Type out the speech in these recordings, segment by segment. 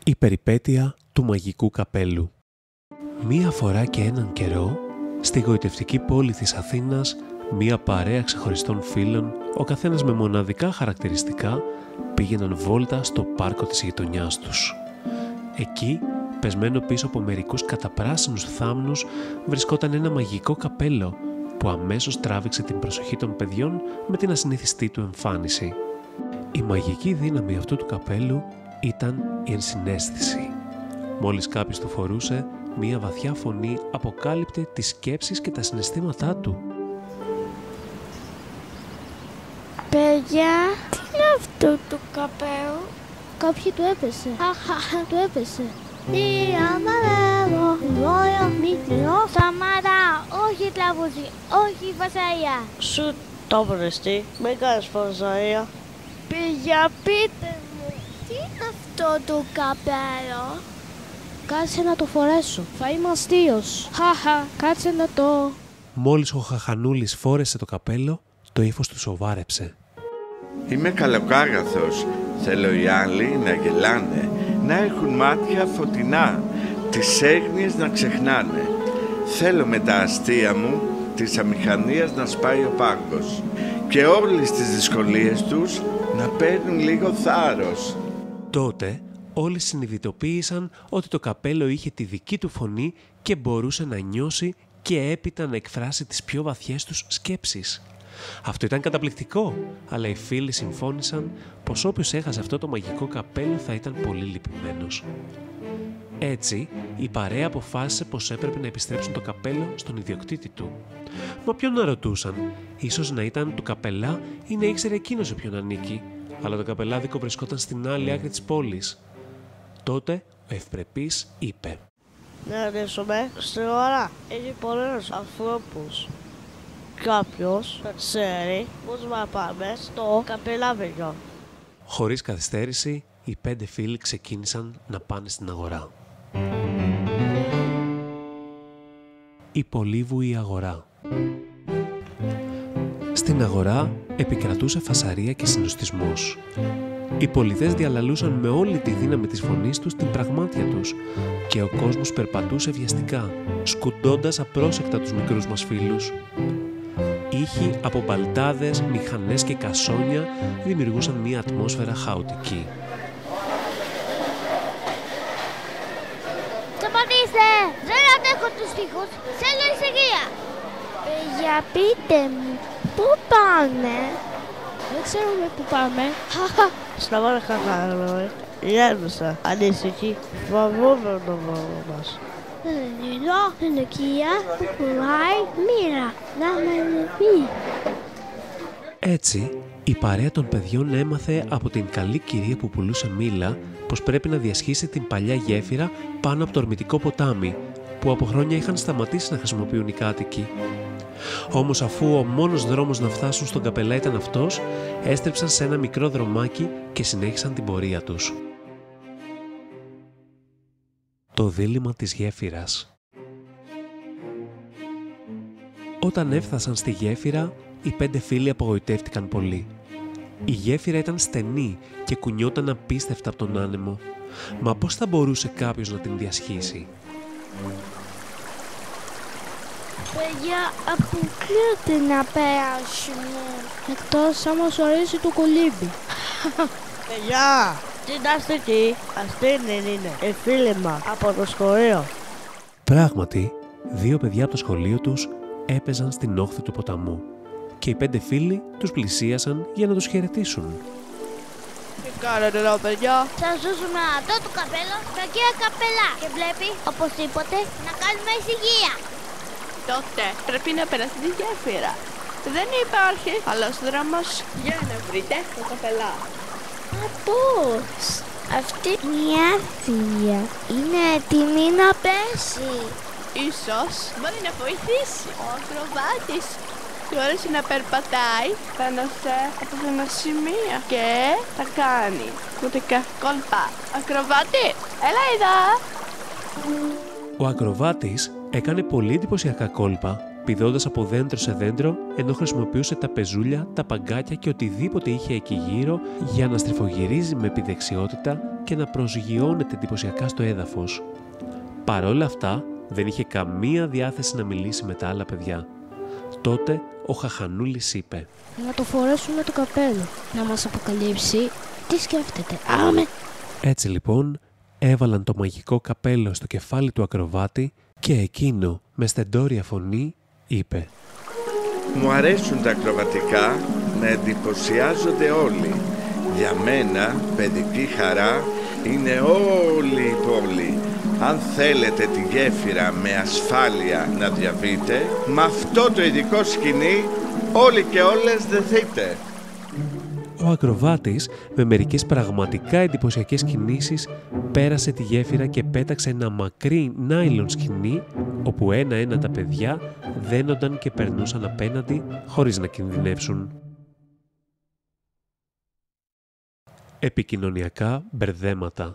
Η περιπέτεια του μαγικού καπέλου. Μία φορά και έναν καιρό, στη γοητευτική πόλη της Αθήνας, μία παρέα ξεχωριστών φίλων, ο καθένας με μοναδικά χαρακτηριστικά, πήγαιναν βόλτα στο πάρκο της γειτονιάς τους. Εκεί, πεσμένο πίσω από μερικούς καταπράσινους θάμνους, βρισκόταν ένα μαγικό καπέλο, που αμέσως τράβηξε την προσοχή των παιδιών με την ασυνήθιστή του εμφάνιση. Η μαγική δύναμη αυτού του καπέλου ήταν η ενσυναίσθηση. Μόλις κάποιος το φορούσε, μία βαθιά φωνή αποκάλυπτε τις σκέψεις και τα συναισθήματά του. Παιδιά, τι είναι αυτό το καπέλο? Κάποιοι του έπεσε. Του έπεσε. Τι αμαρέλο, λόγιο μικρό. Σταμάτα, όχι τραγούδι, όχι φασαρία. Σου το βρεστή, μην κάνεις φασαρία. Παιδιά, πείτε μου, τι είναι αυτό το καπέλο? Κάτσε να το φορέσω, θα είμαι αστείος. Κάτσε να το... Μόλις ο Χαχανούλης φόρεσε το καπέλο, το ύφος του σοβάρεψε. Είμαι καλοκάγαθος. Θέλω οι άλλοι να γελάνε, να έχουν μάτια φωτεινά, τις έγνοιες να ξεχνάνε. Θέλω με τα αστεία μου της αμηχανίας να σπάει ο πάγκος και όλες τις δυσκολίες τους να παίρνουν λίγο θάρρος. Τότε όλοι συνειδητοποίησαν ότι το καπέλο είχε τη δική του φωνή και μπορούσε να νιώσει και έπειτα να εκφράσει τις πιο βαθιές τους σκέψεις. Αυτό ήταν καταπληκτικό, αλλά οι φίλοι συμφώνησαν πως όποιος έχασε αυτό το μαγικό καπέλο θα ήταν πολύ λυπημένος. Έτσι, η παρέα αποφάσισε πως έπρεπε να επιστρέψουν το καπέλο στον ιδιοκτήτη του. Μα ποιον να ρωτούσαν, ίσως να ήταν του καπελά ή να ήξερε εκείνος σε ποιον ανήκει, αλλά το καπελάδικο βρισκόταν στην άλλη άκρη της πόλης. Τότε ο ευπρεπής είπε: Να ρωτήσουμε στην ώρα, έχει πολλούς ανθρώπους. Κάποιος ξέρει πώς να πάμε στο καπελάδικο. Χωρίς καθυστέρηση, οι 5 φίλοι ξεκίνησαν να πάνε στην αγορά. Η πολύβουη αγορά. Στην αγορά επικρατούσε φασαρία και συνοστισμός. Οι πολιτές διαλαλούσαν με όλη τη δύναμη της φωνής τους την πραγμάτια τους και ο κόσμος περπατούσε βιαστικά, σκουντώντας απρόσεκτα τους μικρούς μας φίλους. Ήχοι από μπαλτάδες, μηχανές και κασόνια δημιουργούσαν μια ατμόσφαιρα χαοτική. Σταματήστε! Δεν αντέχω τους στίχους! Θέλω ησυχία! Παιδιά, πείτε μου, πού πάμε? Δεν ξέρουμε πού πάμε. Σταμάτα χαχαρό, γέρνουσα, ανήσυχη, φοβούμαι το βόλο μας. Εδώ είναι οικία που πουλάει μοίρα, να με πει. Έτσι, η παρέα των παιδιών έμαθε από την καλή κυρία που πουλούσε μήλα πως πρέπει να διασχίσει την παλιά γέφυρα πάνω από το ορμητικό ποτάμι, που από χρόνια είχαν σταματήσει να χρησιμοποιούν οι κάτοικοι. Όμως αφού ο μόνος δρόμος να φτάσουν στον καπελά ήταν αυτός, έστρεψαν σε ένα μικρό δρομάκι και συνέχισαν την πορεία τους. Το δίλημμα της γέφυρας. Όταν έφτασαν στη γέφυρα, οι 5 φίλοι απογοητεύτηκαν πολύ. Η γέφυρα ήταν στενή και κουνιόταν απίστευτα από τον άνεμο. Μα πώς θα μπορούσε κάποιος να την διασχίσει? Παιδιά, αποκλείεται να περάσουμε. Εκτός άμα σου αρέσει το κολύμπι. Παιδιά, την αστική, αυτή είναι η φίλη μας από το σχολείο. Πράγματι, 2 παιδιά από το σχολείο τους έπαιζαν στην όχθη του ποταμού και οι 5 φίλοι τους πλησίασαν για να τους χαιρετήσουν. Τι κάνετε εδώ, παιδιά? Θα ζούσουμε αυτό το καπέλο στα κύρια καπελά και βλέπει οπωσδήποτε να κάνουμε ησυχία. Τότε πρέπει να περάσει τη γέφυρα. Δεν υπάρχει άλλος δρόμος για να βρείτε το καπελά. Μα πώς? Αυτή η άθλια είναι έτοιμη να πέσει. Ίσως μπορεί να βοηθήσει. Ο ακροβάτης του άρεσε να περπατάει πάνω σε απόφθονα σημεία και θα κάνει κωδικά κόλπα. Ακροβάτη, έλα εδώ! Ο ακροβάτης έκανε πολύ εντυπωσιακά κόλπα, πηδώντας από δέντρο σε δέντρο, ενώ χρησιμοποιούσε τα πεζούλια, τα παγκάκια και οτιδήποτε είχε εκεί γύρω για να στριφογυρίζει με επιδεξιότητα και να προσγειώνεται εντυπωσιακά στο έδαφος. Παρόλα αυτά, δεν είχε καμία διάθεση να μιλήσει με τα άλλα παιδιά. Τότε ο Χαχανούλης είπε: Να το φορέσουμε το καπέλο, να μας αποκαλύψει τι σκέφτεται. Άμε! Έτσι λοιπόν, έβαλαν το μαγικό καπέλο στο κεφάλι του ακροβάτη και εκείνο με στεντόρια φωνή είπε: Μου αρέσουν τα ακροβατικά, με εντυπωσιάζονται όλοι. Για μένα, παιδική χαρά είναι όλη η πόλη. Αν θέλετε τη γέφυρα με ασφάλεια να διαβείτε, με αυτό το ειδικό σκηνή όλοι και όλες δεθείτε. Ο ακροβάτης, με μερικές πραγματικά εντυπωσιακές κινήσεις, πέρασε τη γέφυρα και πέταξε ένα μακρύ νάιλον σκηνή, όπου ένα-ένα τα παιδιά δένονταν και περνούσαν απέναντι χωρίς να κινδυνεύσουν. Επικοινωνιακά μπερδέματα.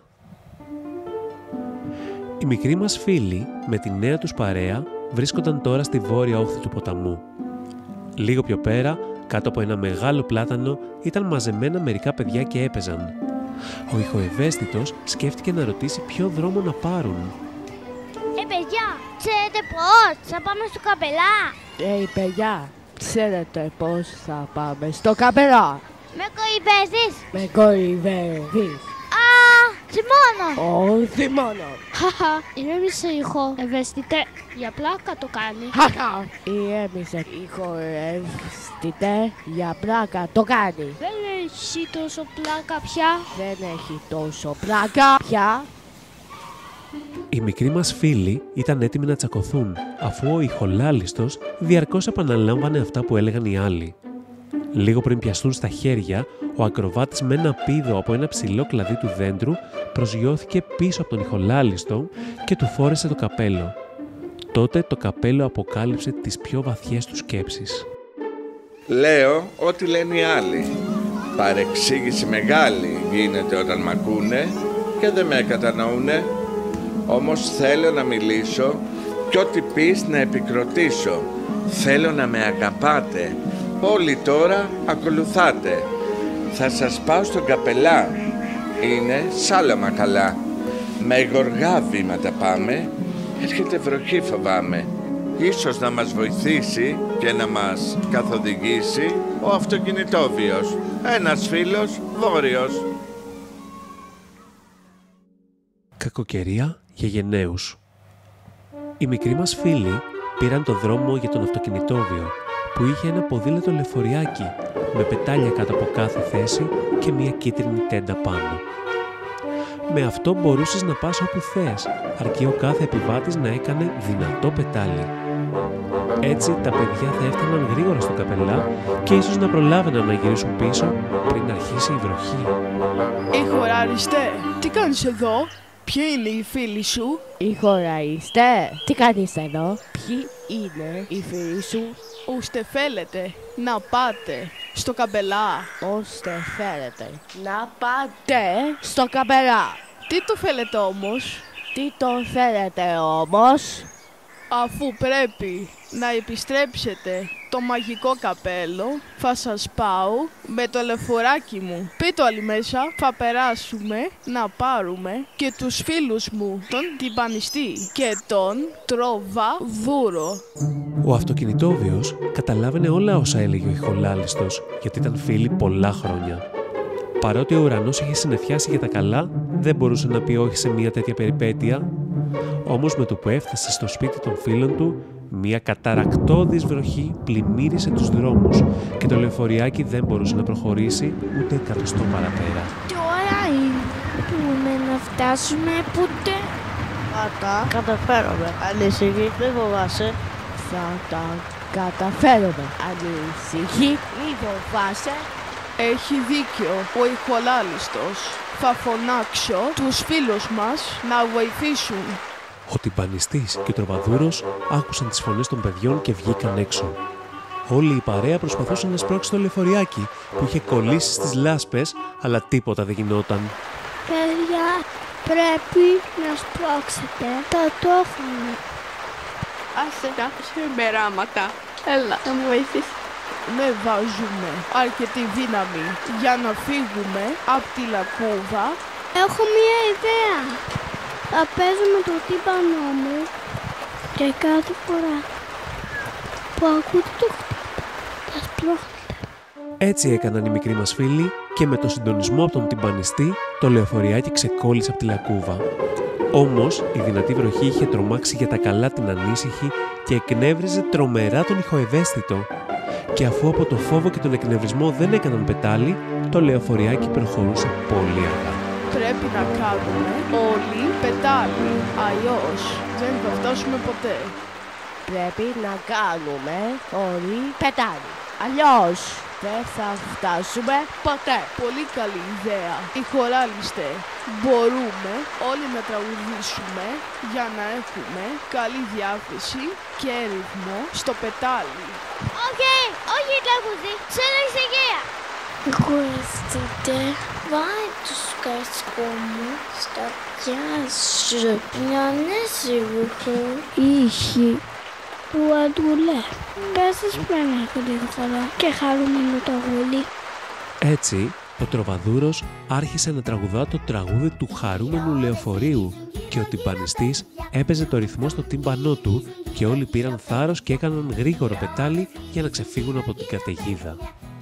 Οι μικροί μας φίλοι με τη νέα τους παρέα βρίσκονταν τώρα στη βόρεια όχθη του ποταμού. Λίγο πιο πέρα, κάτω από ένα μεγάλο πλάτανο, ήταν μαζεμένα μερικά παιδιά και έπαιζαν. Ο ηχοευαίσθητος σκέφτηκε να ρωτήσει ποιο δρόμο να πάρουν. Παιδιά, ξέρετε πώς θα πάμε στο καπελά? Παιδιά, ξέρετε πώς θα πάμε στο καπελά? Με κορυβέζεις? Με κορυβεύεις? Θυμώνω! Όχι μόνο! Χαχα, ηρέμησε ηχοευαίσθητε, για πλάκα το κάνει. Χαχα, ηρέμησε ηχοευαίσθητε, για πλάκα το κάνει. Δεν έχει τόσο πλάκα πια. Δεν έχει τόσο πλάκα πια. Οι μικροί μας φίλοι ήταν έτοιμοι να τσακωθούν, αφού ο ηχολάλιστος διαρκώς επαναλάμβανε αυτά που έλεγαν οι άλλοι. Λίγο πριν πιαστούν στα χέρια, ο ακροβάτης με ένα πήδο από ένα ψηλό κλαδί του δέντρου προσγειώθηκε πίσω από τον ηχολάλιστο και του φόρεσε το καπέλο. Τότε το καπέλο αποκάλυψε τις πιο βαθιές του σκέψεις. Λέω ό,τι λένε οι άλλοι. Παρεξήγηση μεγάλη γίνεται όταν μ' ακούνε και δεν με κατανοούνε. Όμως θέλω να μιλήσω κι ό,τι πεις να επικροτήσω. Θέλω να με αγαπάτε. Όλοι τώρα ακολουθάτε. Θα σας πάω στον καπελά. Είναι σάλαμα καλά. Με γοργά βήματα πάμε. Έρχεται βροχή φοβάμαι. Ίσως να μας βοηθήσει και να μας καθοδηγήσει ο αυτοκινητόβιος. Ένας φίλος βόρειος. Κακοκαιρία για γενναίους. Οι μικροί μας φίλοι πήραν το δρόμο για τον αυτοκινητόβιο, που είχε ένα ποδήλατο λεωφοριάκι με πετάλια κάτω από κάθε θέση και μια κίτρινη τέντα πάνω. Με αυτό μπορούσες να πας όπου θες, αρκεί ο κάθε επιβάτης να έκανε δυνατό πετάλι. Έτσι τα παιδιά θα έφταναν γρήγορα στο καπελά και ίσως να προλάβαιναν να γυρίσουν πίσω πριν αρχίσει η βροχή. Ηχοραριστέ, τι κάνεις εδώ? Ποιοι είναι οι φίλοι σου? Ηχοραριστέ, τι κάνεις εδώ? Ποιοι είναι οι φίλοι σου? Ώστε θέλετε να πάτε στο καπελά. Ώστε θέλετε να πάτε στο καπελά. Τι το θέλετε όμως? Τι το θέλετε όμως? Αφού πρέπει να επιστρέψετε το μαγικό καπέλο, θα σας πάω με το λεωφοράκι μου. Πείτε όλοι μέσα, θα περάσουμε να πάρουμε και τους φίλους μου, τον τυμπανιστή και τον τροβαδούρο. Ο αυτοκινητόβιος καταλάβαινε όλα όσα έλεγε ο ηχολάλιστος, γιατί ήταν φίλοι πολλά χρόνια. Παρότι ο ουρανός είχε συννεφιάσει για τα καλά, δεν μπορούσε να πει όχι σε μια τέτοια περιπέτεια. Όμως με το που έφτασε στο σπίτι των φίλων του, μια καταρακτώδης βροχή πλημμύρισε τους δρόμους και το λεωφοριάκι δεν μπορούσε να προχωρήσει ούτε εκατοστό παραπέρα. Τι ώρα είναι? Μπορούμε να φτάσουμε ποτέ? Θα τα καταφέρουμε. Ανησυχεί, δεν φοβάσαι. Θα τα καταφέρουμε. Ανησυχεί, μη φοβάσαι. Έχει δίκιο ο ηχολάλιστος. Θα φωνάξω τους φίλους μας να βοηθήσουν. Ο τυμπανιστής και ο τροβαδούρος άκουσαν τις φωνές των παιδιών και βγήκαν έξω. Όλη η παρέα προσπαθούσε να σπρώξει το λεωφοριάκι που είχε κολλήσει στις λάσπες, αλλά τίποτα δεν γινόταν. Παιδιά, πρέπει να σπρώξετε. Το έχουμε. Άσε τα συμπεράματα. Έλα, να μου βοηθήσεις. Ναι, βάζουμε αρκετή δύναμη για να φύγουμε από τη λακκούβα Έχω μία ιδέα. Θα παίζω με το τύμπανό μου και κάθε φορά που ακούτε το χτύπημα θα σπρώχνετε. Έτσι έκαναν οι μικροί μας φίλοι και με το συντονισμό από τον τυμπανιστή το λεωφοριάκι ξεκόλλησε από τη λακκούβα. Όμως η δυνατή βροχή είχε τρομάξει για τα καλά την ανήσυχη και εκνεύριζε τρομερά τον ηχοευαίσθητο. Και αφού από το φόβο και τον εκνευρισμό δεν έκαναν πετάλι, το λεωφοριάκι προχωρούσε πολύ αργά. Πρέπει να κάνουμε όλοι πετάλι, αλλιώς δεν θα φτάσουμε ποτέ. Πρέπει να κάνουμε όλοι πετάλι. Αλλιώς δεν θα φτάσουμε ποτέ. Πολύ καλή ιδέα. Οι χωράλιστε μπορούμε όλοι να τραγουδήσουμε για να έχουμε καλή διάθεση και ρυθμό στο πετάλι. Όχι τραγουδί, ξέρω ησυχία. Κουραστείτε, βάλε το σκάσκο μου στα αυτιά σου. Μια νεσίγουχη ήχη του αντουλέ. Πέσες πριν έχω λίγο φορά και χαρούμενο το γουλί. Έτσι, ο τροβαδούρος άρχισε να τραγουδά το τραγούδι του χαρούμενου λεωφορείου και ο τυμπανιστής έπαιζε το ρυθμό στο τύμπανό του και όλοι πήραν θάρρος και έκαναν γρήγορο πετάλι για να ξεφύγουν από την καταιγίδα.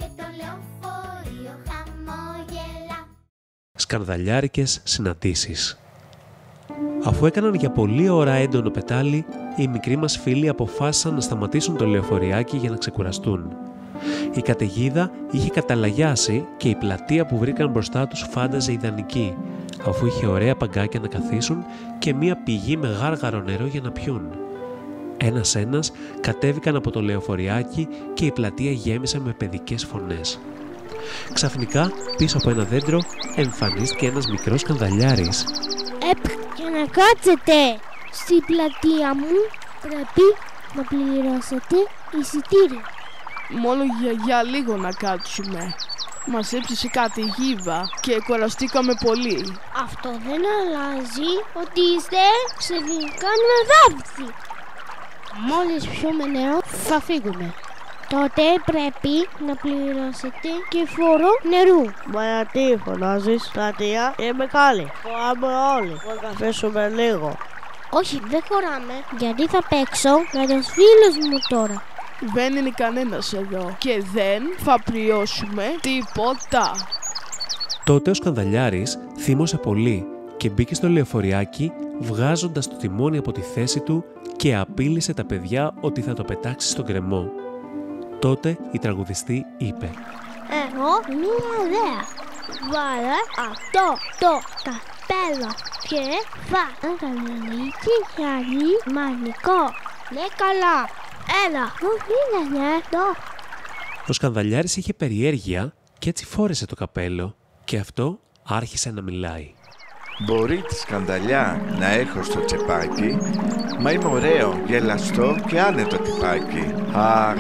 Σκανδαλιάρικες συναντήσεις. Αφού έκαναν για πολλή ώρα έντονο πετάλι, οι μικροί μας φίλοι αποφάσισαν να σταματήσουν το λεωφοριάκι για να ξεκουραστούν. Η καταιγίδα είχε καταλαγιάσει και η πλατεία που βρήκαν μπροστά τους φάνταζε ιδανική, αφού είχε ωραία παγκάκια να καθίσουν και μία πηγή με γάργαρο νερό για να πιούν. Ένας-ένας κατέβηκαν από το λεωφοριάκι και η πλατεία γέμισε με παιδικές φωνές. Ξαφνικά, πίσω από ένα δέντρο, εμφανίστηκε ένας μικρός σκανδαλιάρης. Για να κάτσετε στην πλατεία μου πρέπει να πληρώσετε εισιτήριο. Μόνο για λίγο να κάτσουμε. Μας έψησε καταιγίδα και κουραστήκαμε πολύ. Αυτό δεν αλλάζει ότι είστε ξεφυγικά νεροδάφτοι. Μόλις πιούμε νερό θα φύγουμε. Τότε πρέπει να πληρώσετε και φόρο νερού. Μα γιατί φωνάζεις, πλατεία, είμαι καλή. Χωράμε όλοι, να καθίσουμε λίγο. Όχι, δεν χωράμε, γιατί θα παίξω με τους φίλους μου τώρα. Δεν είναι κανένας εδώ και δεν θα πληρώσουμε τίποτα. Τότε ο σκανδαλιάρης θύμωσε πολύ και μπήκε στο λεωφοριάκι βγάζοντας το τιμόνι από τη θέση του και απείλησε τα παιδιά ότι θα το πετάξει στον κρεμό. Τότε η τραγουδιστή είπε: Εγώ μία ιδέα. Βάλε αυτό το καπέλο και θα κανονίσει χαλί μαγικό. Ναι καλά. Έλα, μου πήγαινε εδώ. Ο σκανδαλιάρης είχε περιέργεια και έτσι φόρεσε το καπέλο και αυτό άρχισε να μιλάει. Μπορεί τη σκανδαλιά να έχω στο τσεπάκι, μα είμαι ωραίο, γελαστό και άνετο τυπάκι. Αχ,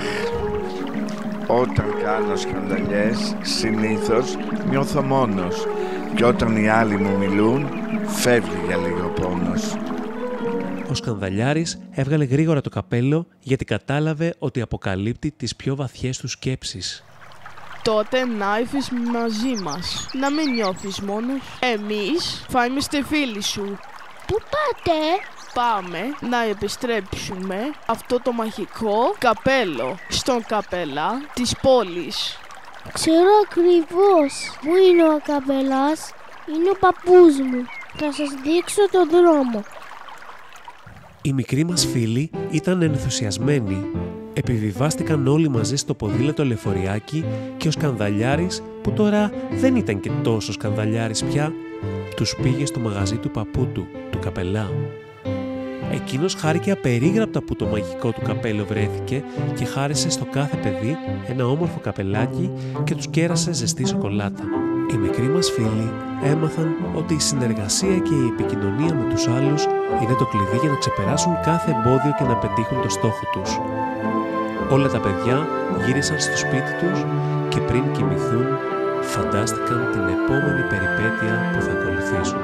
όταν κάνω σκανδαλιές, συνήθως νιώθω μόνος και όταν οι άλλοι μου μιλούν, φεύγει για λίγο πόνος. Ο σκανδαλιάρης έβγαλε γρήγορα το καπέλο γιατί κατάλαβε ότι αποκαλύπτει τις πιο βαθιές του σκέψεις. Τότε να έρθεις μαζί μας, να μην νιώθεις μόνος. Εμείς θα είμαστε φίλοι σου. Πού πάτε? Πάμε να επιστρέψουμε αυτό το μαγικό καπέλο στον καπελά της πόλης. Ξέρω ακριβώς που είναι ο καπελάς. Είναι ο παππούς μου. Θα σας δείξω τον δρόμο. Οι μικροί μας φίλοι ήταν ενθουσιασμένοι. Επιβιβάστηκαν όλοι μαζί στο ποδήλατο λεωφοριάκι και ο σκανδαλιάρης, που τώρα δεν ήταν και τόσο σκανδαλιάρης πια, τους πήγε στο μαγαζί του παππού του καπελά. Εκείνος χάρηκε απερίγραπτα που το μαγικό του καπέλο βρέθηκε και χάρισε στο κάθε παιδί ένα όμορφο καπελάκι και τους κέρασε ζεστή σοκολάτα. Οι μικροί μας φίλοι έμαθαν ότι η συνεργασία και η επικοινωνία με τους άλλους είναι το κλειδί για να ξεπεράσουν κάθε εμπόδιο και να πετύχουν το στόχο τους. Όλα τα παιδιά γύρισαν στο σπίτι τους και πριν κοιμηθούν φαντάστηκαν την επόμενη περιπέτεια που θα ακολουθήσουν.